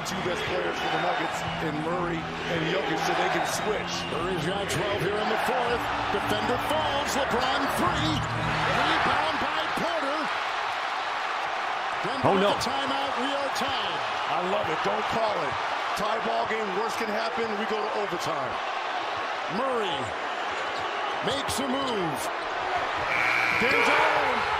Two best players for the Nuggets in Murray and Jokic, so they can switch. Murray's got 12 here in the fourth. Defender falls. LeBron three. Rebound by Porter. Denver with the timeout. We are tied. I love it. Don't call it. Tie ball game. Worst can happen. We go to overtime. Murray makes a move. Denver.